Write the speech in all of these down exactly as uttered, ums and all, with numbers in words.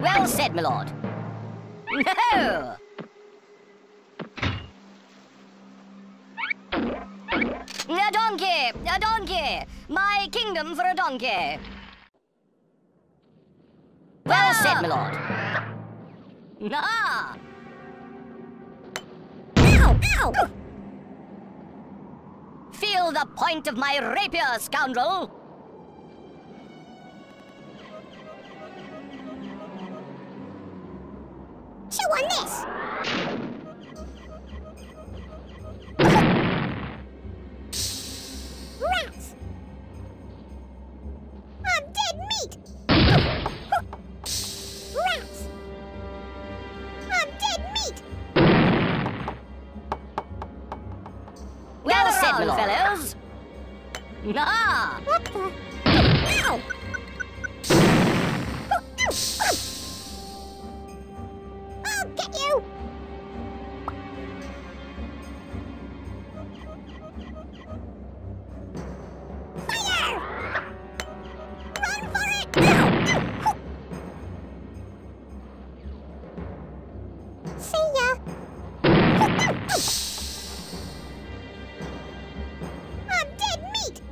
Well said, my lord. No! A donkey! A donkey! My kingdom for a donkey! Well said, my lord. Ah! Ow! Ow! Feel the point of my rapier, scoundrel! Chew on this! Rats! I'm dead meat! Rats! I'm dead meat! Well said, my fellows! Ah! What the? Ow! I'll get you! Fire! Run for it! Ow! See ya! I'm dead meat!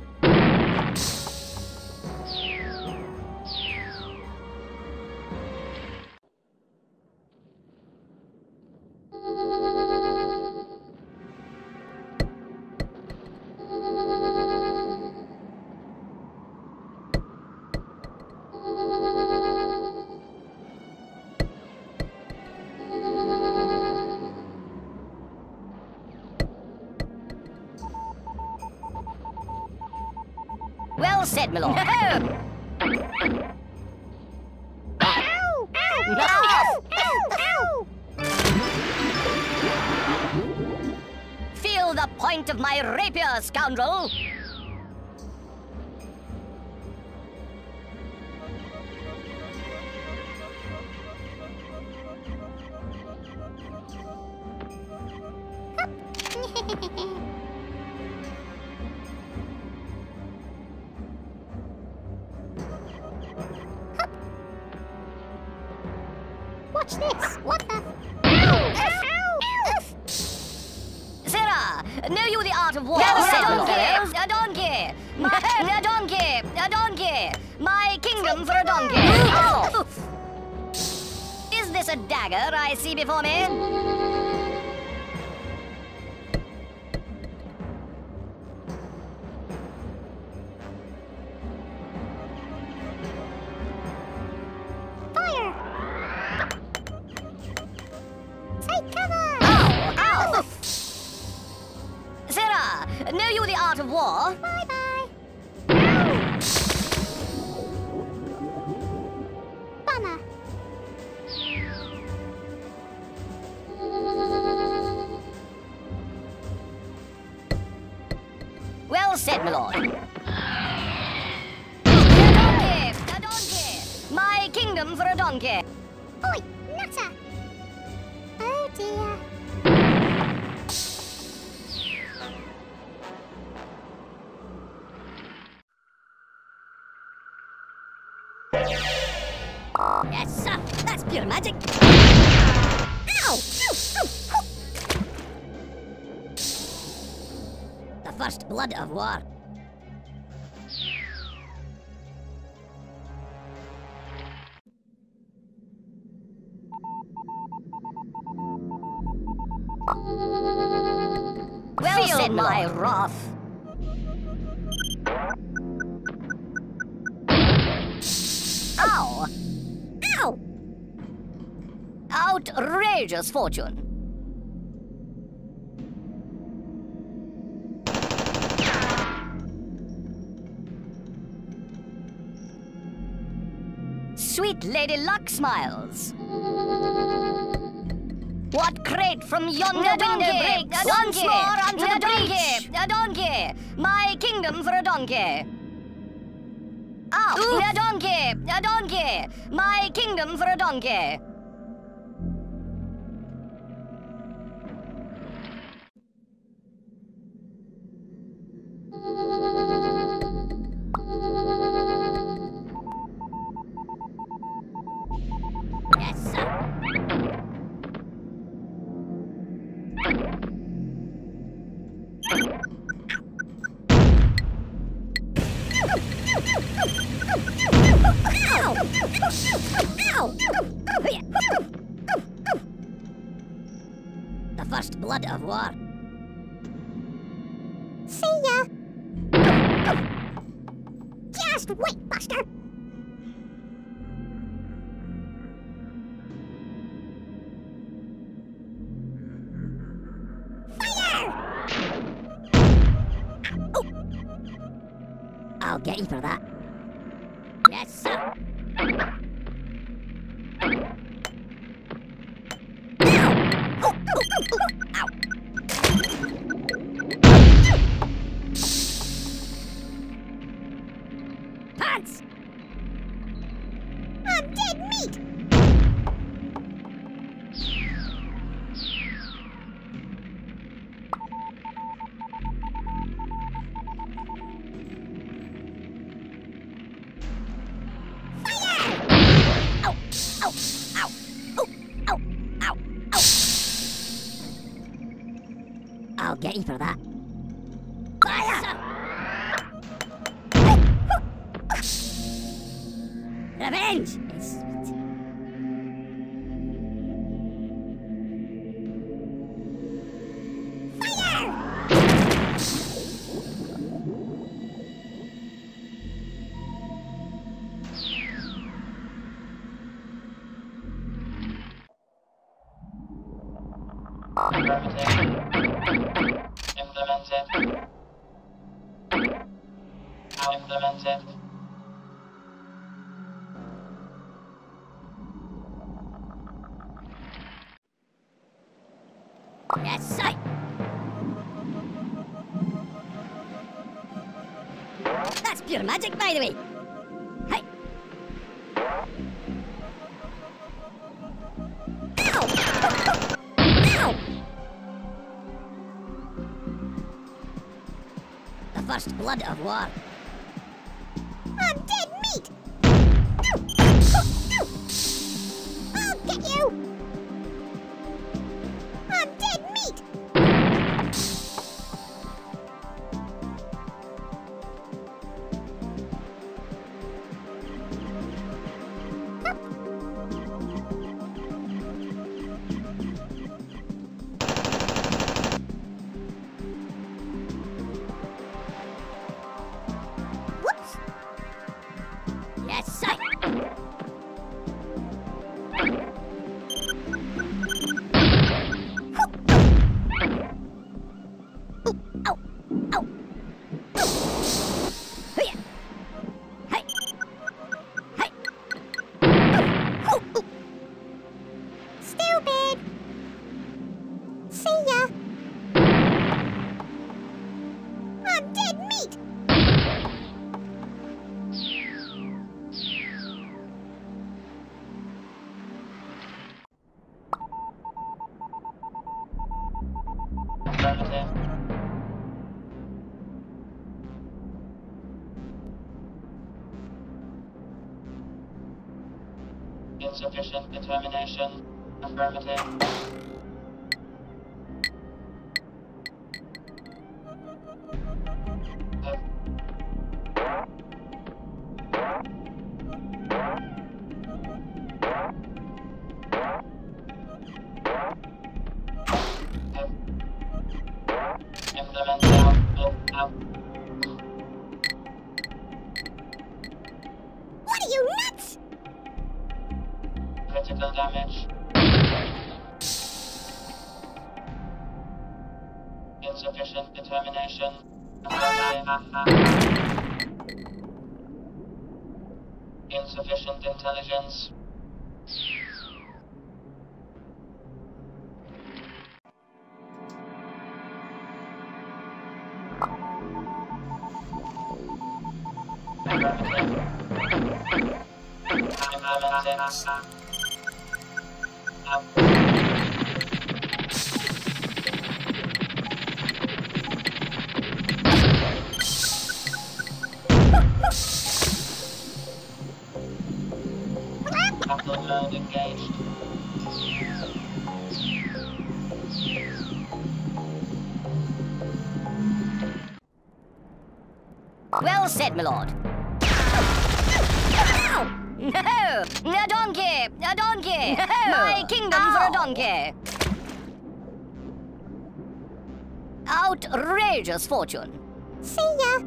Well said, my lord. Ow! Ow! Ow! Ow! Feel the point of my rapier, scoundrel! Watch this! What the? Ow! Ow! Ow! Sarah, know you the art of war? Yes, a donkey! A donkey! My, a donkey! A donkey! My kingdom for a donkey! Oh. Is this a dagger I see before me? Know you the art of war? Bye-bye. Bummer. Well said, my lord. A donkey! A donkey! My kingdom for a donkey! Oi, nutter! Oh dear. Yes, sir. That's pure magic. Ow! The first blood of war. Well Feel said, my lord. Wrath. Ow! Ow! Outrageous fortune. Sweet Lady Luck smiles. What crate from yonder donkey breaks? Once more onto the donkey! A donkey! My kingdom for a donkey! Ow! A donkey! A donkey! My kingdom for a donkey! The first blood of war. See ya! Just wait, Buster! Fire! Oh. I'll get you for that. Yes, sir. Ow! Pants! I'm dead meat! I'll get you for that. Fire! Revenge is sweet. Fire! Implemented. Now implemented. Yes, sir. That's pure magic, by the way. Hey. Ow! Ow! The first blood of war. I'm dead meat! I'll get you! I'm dead meat! Whoops! Yes, sir. Ow! Ow! Hey! Hey! Hey! Oh, oh. Stupid! See ya! I'm dead meat! Affirmative. Insufficient determination. Affirmative. Implement now. Oh, out. What are you, nuts? Critical damage. Insufficient determination. Insufficient intelligence. Upload mode engaged. Well said, my lord. Ow! A donkey! A donkey! My kingdom Ow. for a donkey! Outrageous fortune! See ya.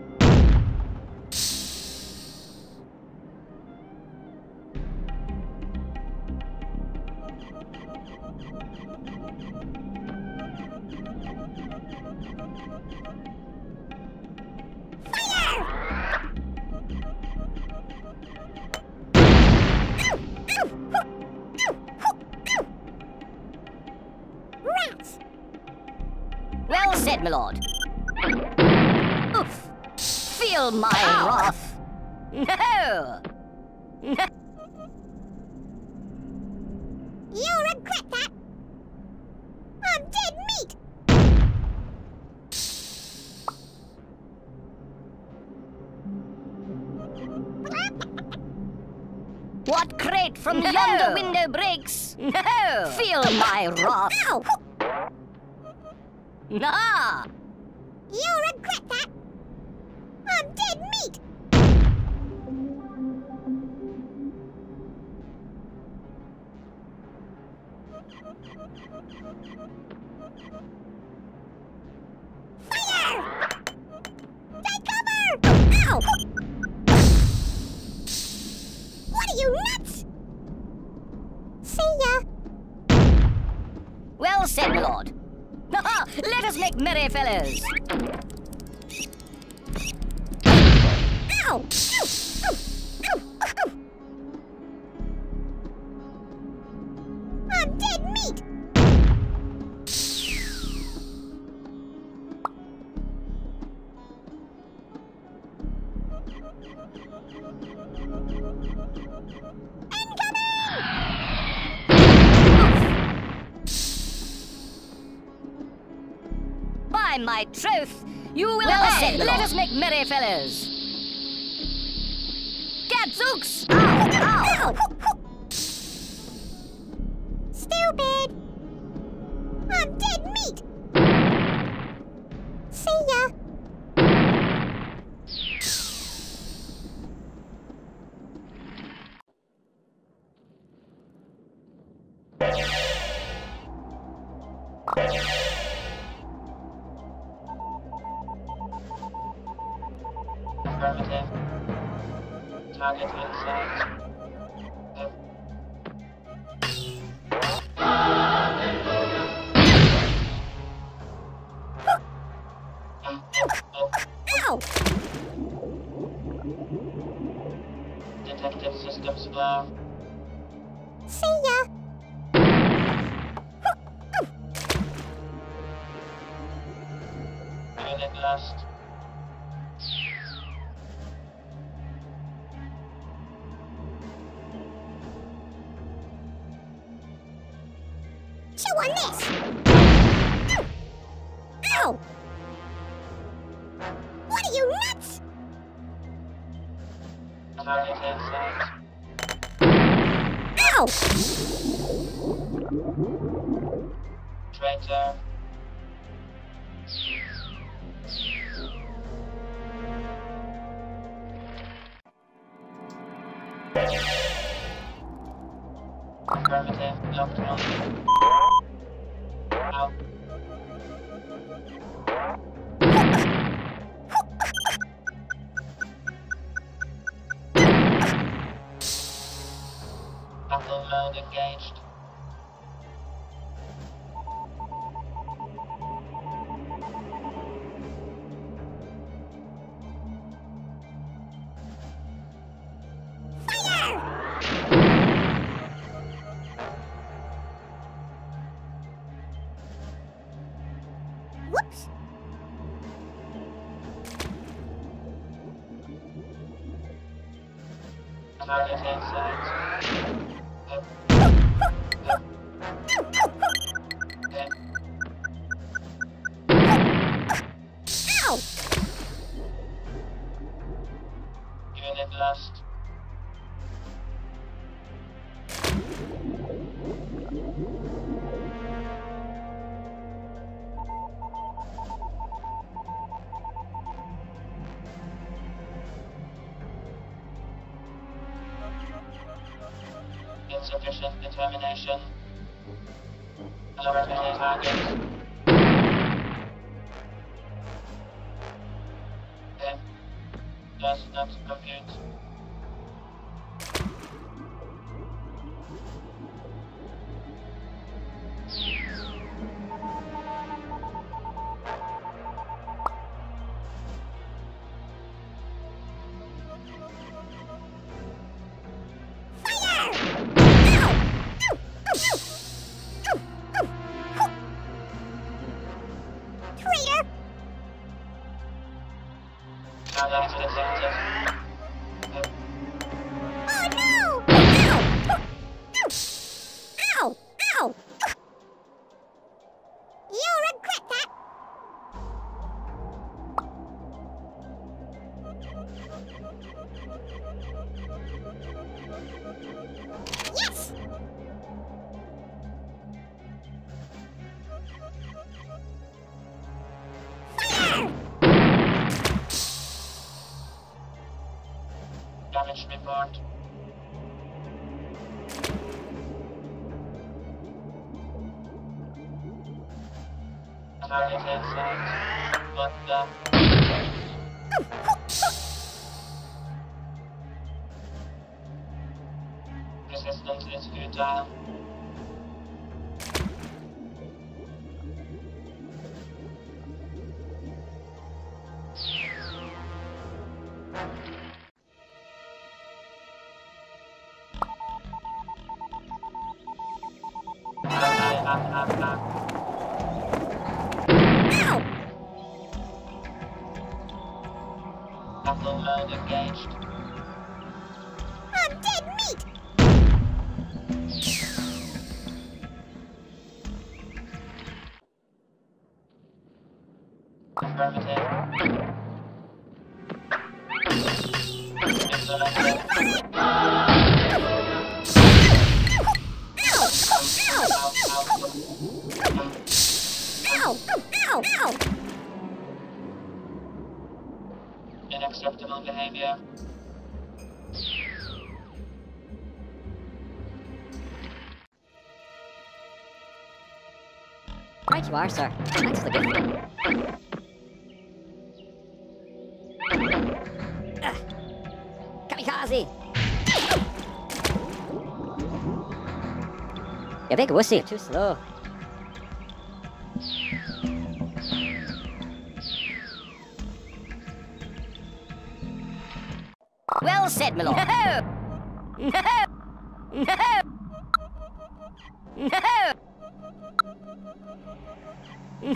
Well said, my lord. Oof. Feel my wrath. No! You'll regret that. I'm dead meat. What crate from yonder window breaks? No! Feel my wrath. Ow! Nah! You'll regret that. I'm dead meat. Fire! Take cover! Ow! What are you, nuts? See ya. Well said, my lord. Let us make merry fellows. Ow! I'm dead meat. By my troth, you will Well obey. said, my Let lord. us make merry fellows. Gadzooks! Ow! Stupid! I'm dead meat! See ya! Affirmative. Target in sight. Ow! Detective systems flow. See ya! Unit lost. Chew on this! Ow! What are you, nuts? Target in sight. Ow! Traitor. Affirmative. Locked on. Out. Battle mode engaged. Whoops! Target in sight. Ow! Unit lost. Efficient determination. Lower many targets. M does not compute. Damage report. Target inside. But the resistance is futile. Battle mode engaged. I'm dead meat! Affirmative. Implemented. Ow! Ow! Ow! Unacceptable behavior. Right you are, sir. Thanks for the gift. Ah. Kamikaze! You big wussy. You're too slow. Well said, my lord. No! No! No! No!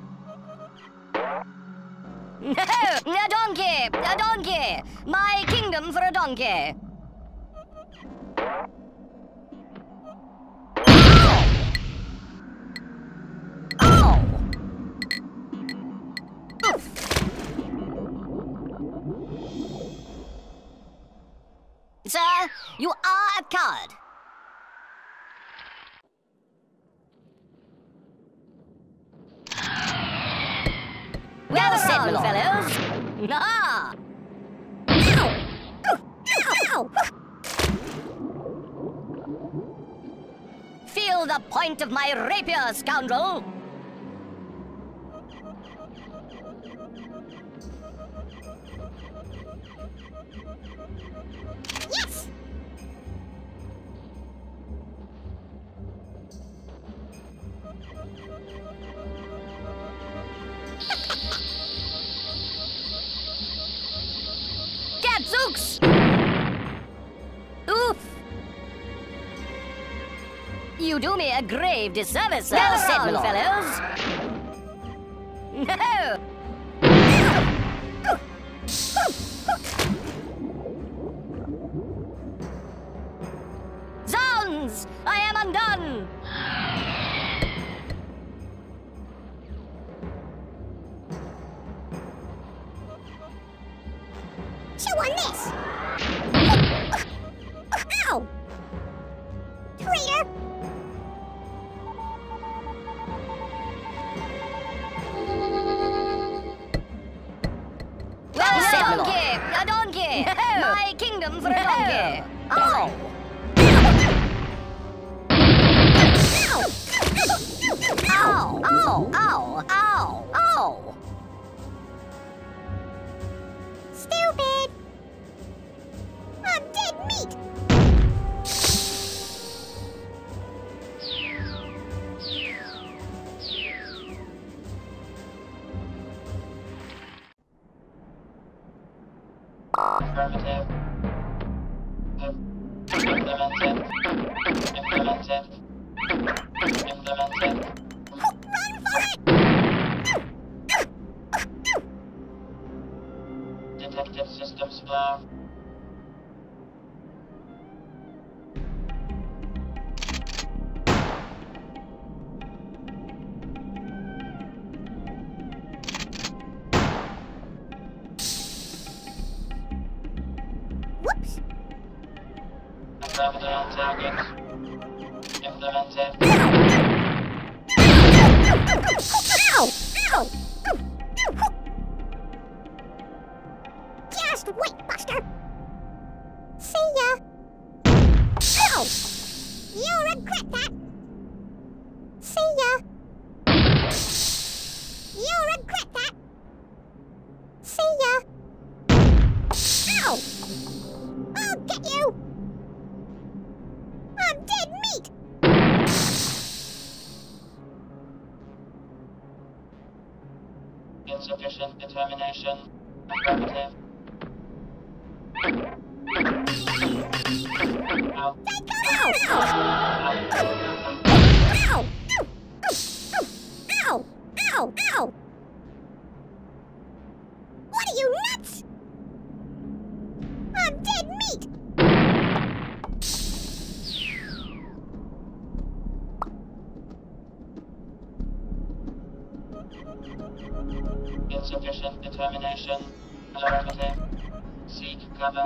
No! A donkey! A donkey! My kingdom for a donkey! Ow! Ow! Sir, you are a coward. Well said, fellows. Ah! Ow! Ow! Ow! Feel the point of my rapier, scoundrel. Yes! Gadzooks! Oof! You do me a grave disservice, sir. Well said, my fellows. No! Zounds! I am undone! Chew on this! Ow! Traitor! Well said, my lord. A donkey! My kingdom for a donkey! Ow! Ow! Ow! Ow! Ow! Ow! Stupid! I'm dead meat! Affirmative. Implemented. Implemented. Implemented. Run for it! Detected systems flaw. Whoops! Affirmative on target. Implemented. Ow! Ow! Just wait, Buster! See ya! Ow! You'll regret that! See ya! You'll regret that! See ya! Ow! I'll get you! I'm dead meat! Insufficient determination. Affirmative. Ow. Ow! Ow! Ow! Ow! Ow! What are you, nuts? I'm dead meat! Insufficient determination. Affirmative. Seek cover.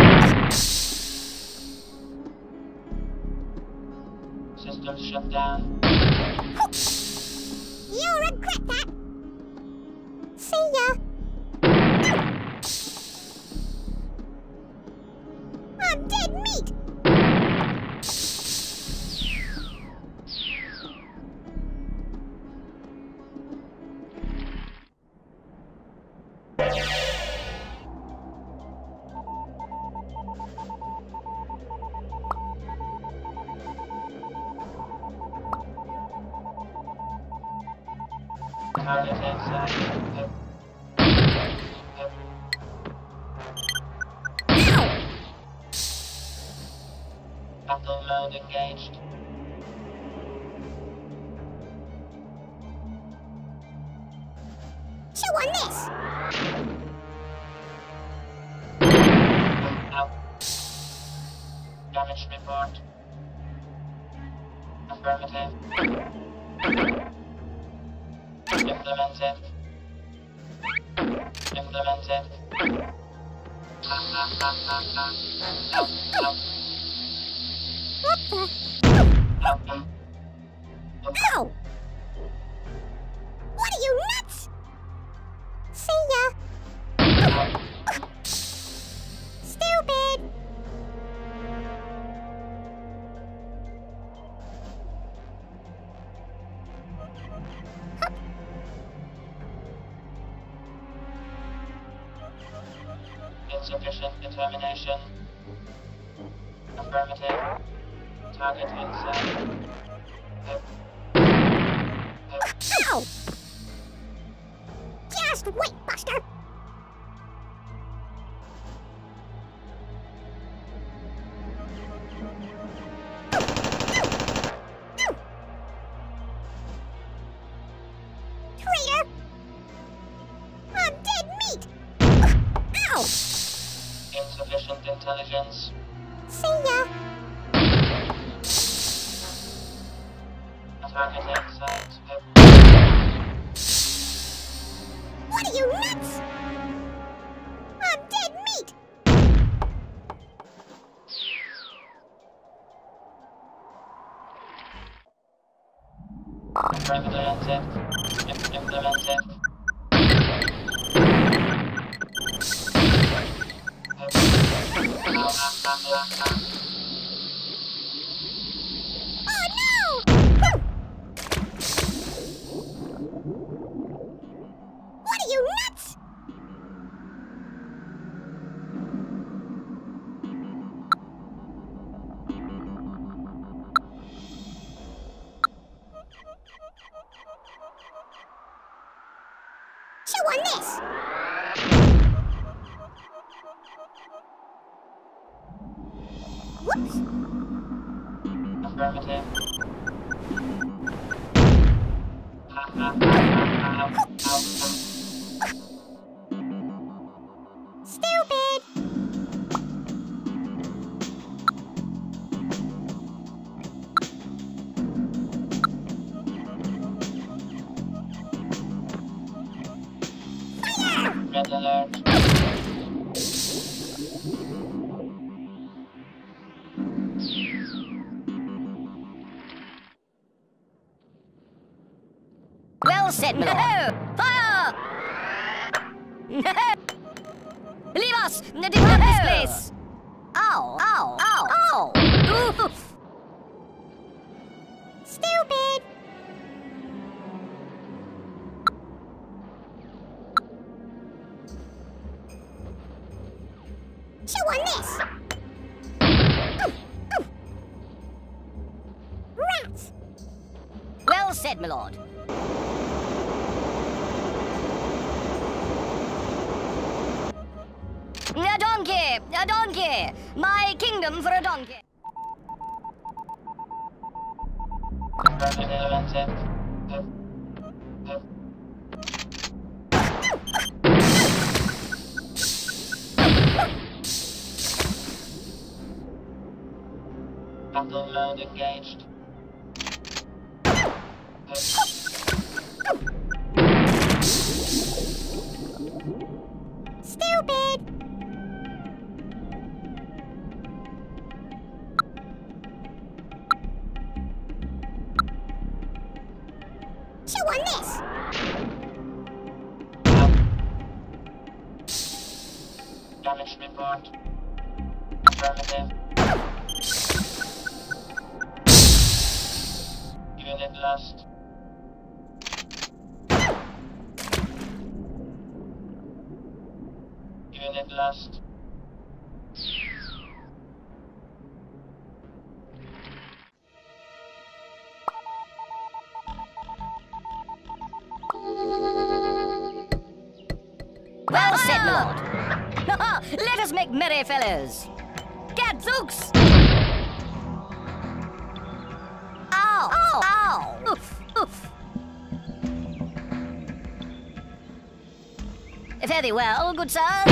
System shut down. You'll regret that! See ya! I'm dead meat! Target inside. Battle mode engaged. Chew on this! Ow. Damage report. Affirmative. Implemented. Implemented. Ha ha ha ha ha. Ow, ow, What the? ow, ow. Ow! What are you, nuts? See ya! Stupid! Insufficient determination. Affirmative. Target inside. Ow! Just wait, Buster! Traitor! I'm dead meat! Ow! Insufficient intelligence. See ya! Target inside. What are you, nuts? I'm dead meat! Implemented. Im- Implemented. Oh no! this? Whoops. Affirmative. Ha ha ha ha ha ha. Stupid. Red alert. Well said, my lord. Fire! Leave us! Depart this place! Ow! Ow! Ow! Ow! Oof! Stupid. Chew on this. Rats. Well said, my lord. A donkey! A donkey! My kingdom for a donkey! Affirmative. Battle mode engaged. Stupid. Chew on this. Damage report. Affirmative. Unit lost. Unit lost. Well said, my lord. Let us make merry, fellows. Gadzooks! Ow! Ow! Ow! Oof! Oof! Fare thee well, good sirs.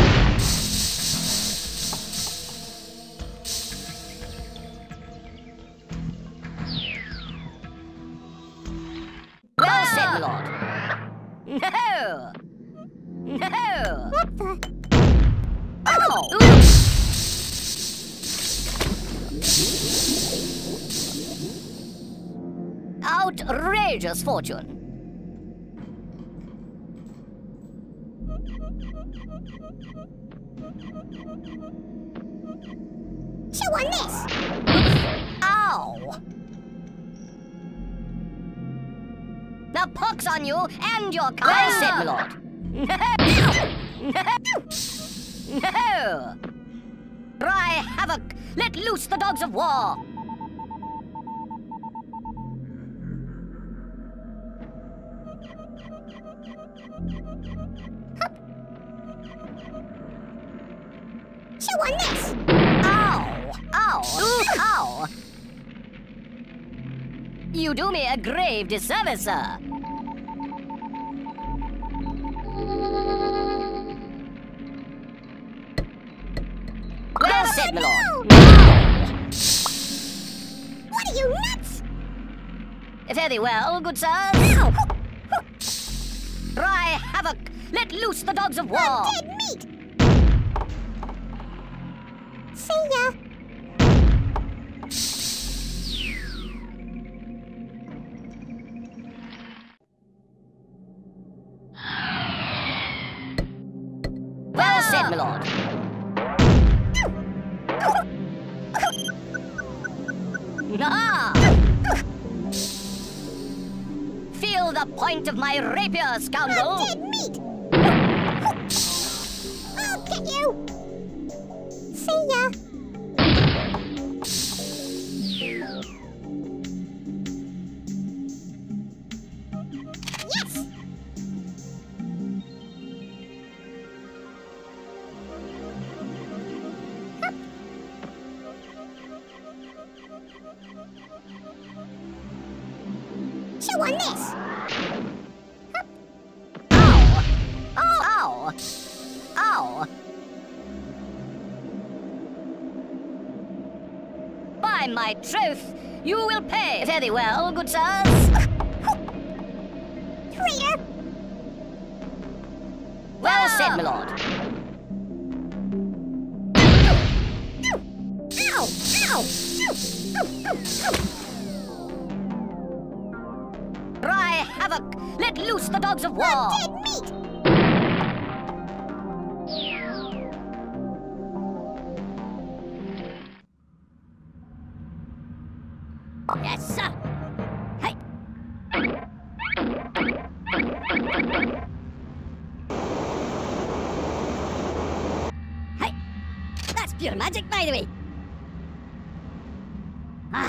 Well said, my lord. No! No! What the? Oh! Outrageous fortune. Chew on this. Ow! The pox on you and your kind. Well said, my lord. No! No! Cry havoc! Let loose the dogs of war! Chew on this. Ow! Ow! Ooh, ow! You do me a grave disservice, sir. Well said, my lord. What are you, nuts? Fare thee well, good sirs. Ow! Cry havoc! Let loose the dogs of war! Dead meat. See ya. Well said, my lord. Ah! Feel the point of my rapier, scoundrel! Dead meat. I'll get you. See ya. Yes. Chew on this. Ow! Ow! Ow! By my troth, you will pay. Very well, good sirs. Traitor! Well said, my lord. Ow! Ow! Cry havoc! Let loose the dogs of war! Dead meat! Yes, sir! Hey! Hey! That's pure magic, by the way! Ah!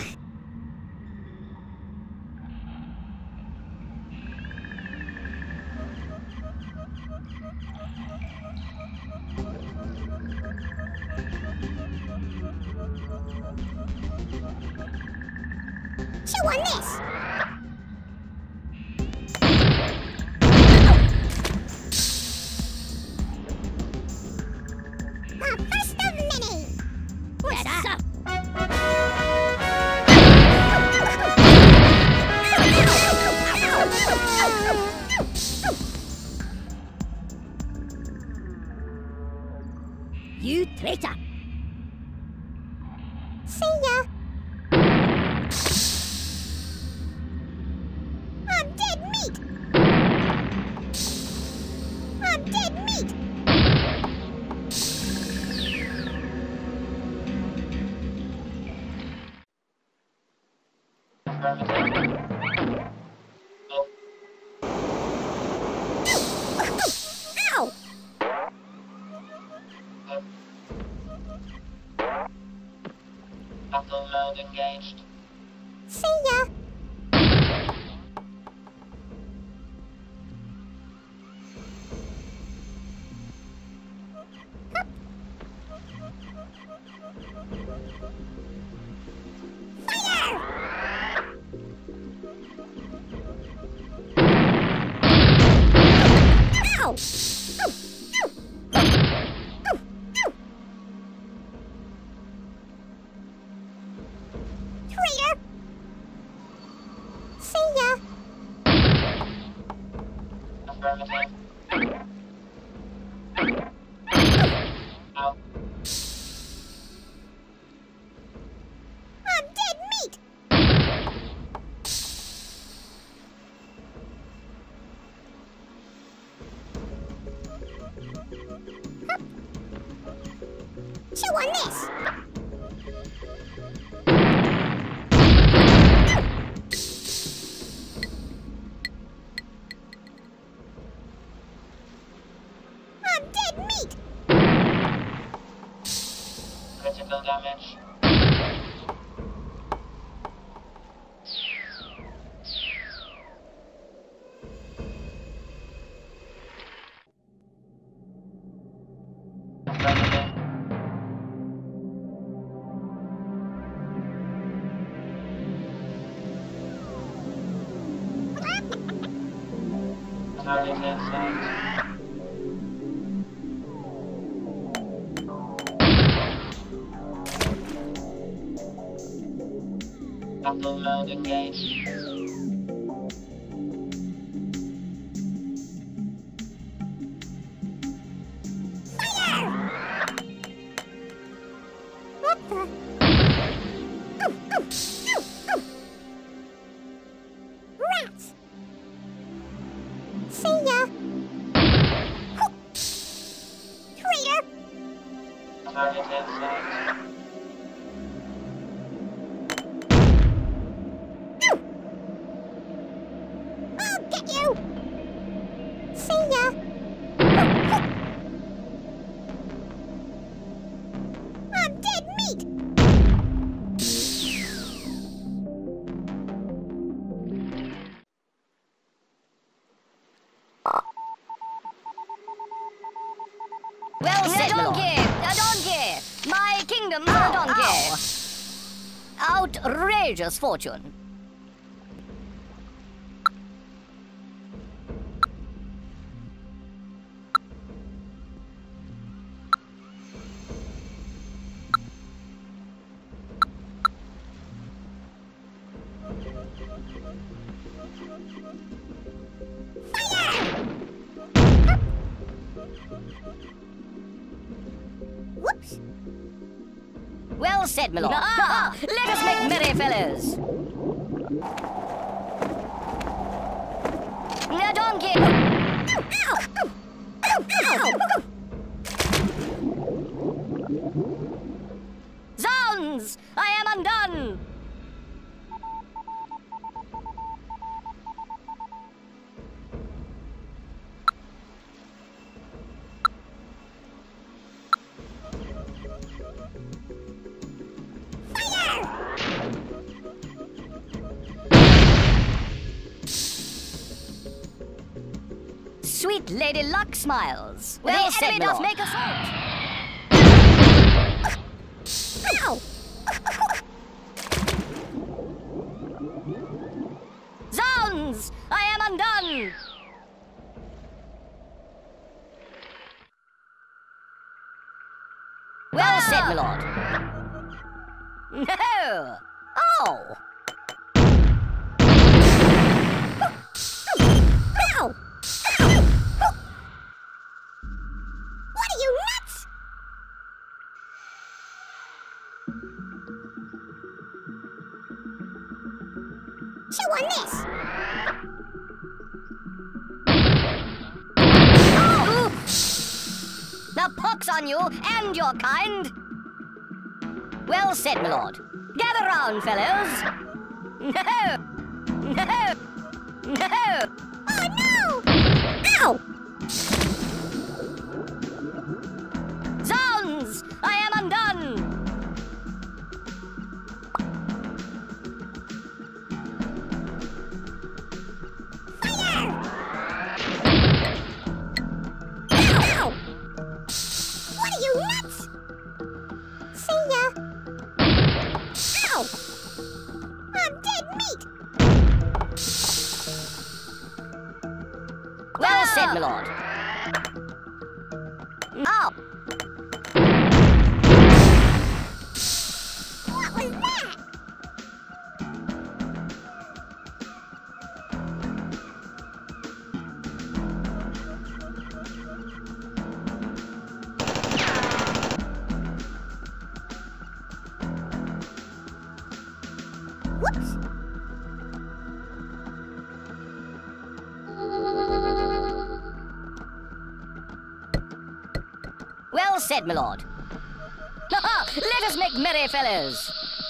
Chew on this! The first of many! Yes, sir! You traitor! See ya! I'm dead meat! I'm dead meat! Ow! Battle mode engaged. See ya! Fire! Ow! Traitor! See ya! Affirmative. Out. I'm dead meat! Chew on this! I'm dead meat! Critical damage. Affirmative. Target in sight. Battle mode engaged. Fire! What the? Oh, oh, oh, oh. Rats! See ya! Ho! Traitor! Target in sight. outrageous fortune. Whoops. Well said, my lord. Ah, let us make merry, fellows. Now, donkey. Ow! Ow! Ow! Ow! Zounds! I am undone. Sweet Lady Luck smiles. Well, the enemy does make assault. Ow! Zounds! I am undone. Well said, my lord. No! Oh! Ow! What are you, nuts? Chew on this. Oh! The pox on you and your kind. Well said, my lord. Gather round, fellows. No! No! No! Oh no! Ow! Zounds! I am undone! Fire! Ow! What are you, nuts? See ya. Ow! I'm dead meat. Well said, my lord. Ow! What was that? Whoops. Well said, my lord. Let us make merry, fellows.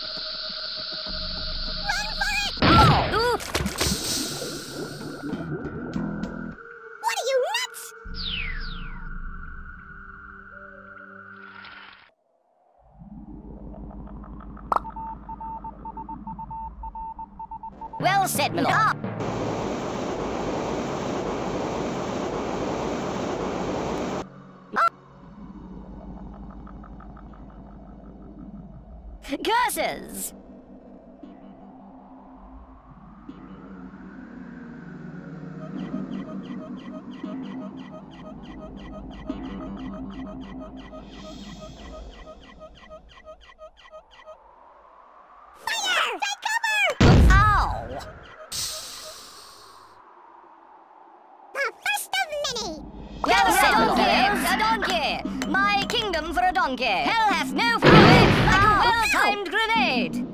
Run for it! Oh! Ooh. What are you, nuts? Well said, my lord. Ah. Curses! Fire! Take cover! Ow! The first of many. Well said, my lord. A donkey! My kingdom for a donkey! Hell hath no fury like a well-timed grenade!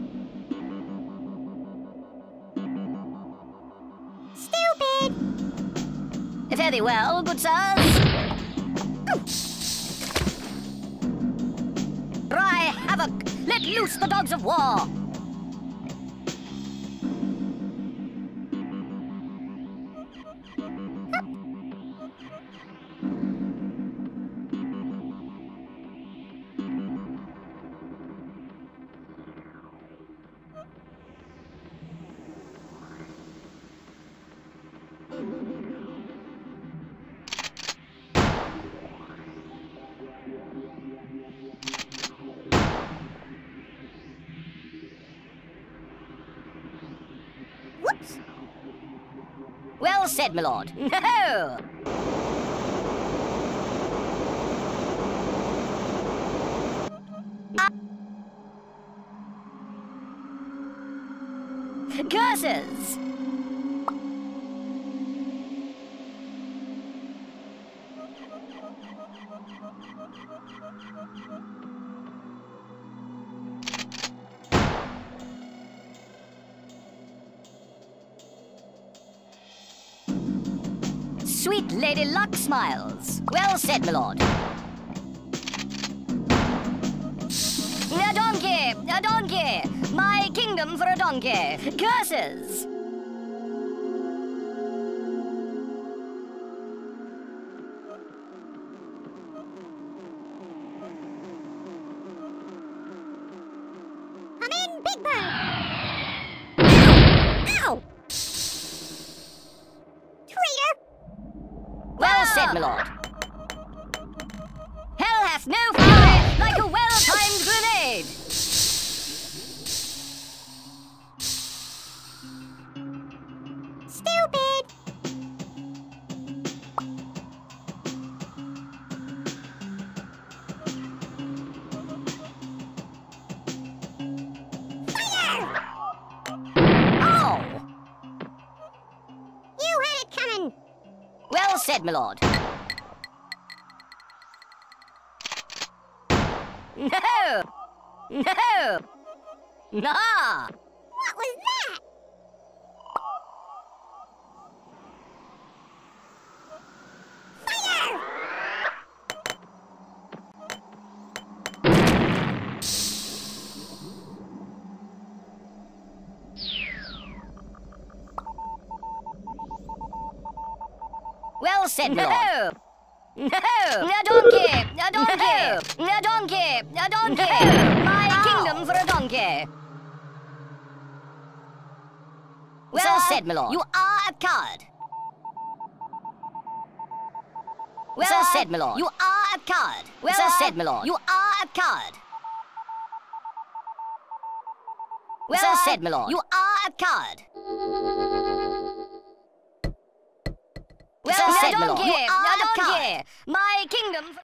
Stupid. Very well, good sirs. Cry havoc! Let loose the dogs of war! Well said, my lord. No! Curses! Sweet Lady Luck smiles. Well said, my lord. A donkey! A donkey! My kingdom for a donkey! Curses! Come in, Big Bird! Ow! Traitor! Well said, my lord. Hell hath no fury like a well-timed grenade! Stupid! Fire! Oh! You had it coming! Well said, my lord. No! No! Nah! What was that? Fire! Well said, my lord. No! A donkey! A donkey! A donkey! A donkey! My kingdom for a donkey! Well Sir, said, my lord. You are a coward. Well Sir, said, my lord. You are a coward. Well Sir, said, my lord. You are a coward. Well Sir, said, my lord. You are a coward. Well Sir, said, my lord. donkey, You are a a coward. My kingdom.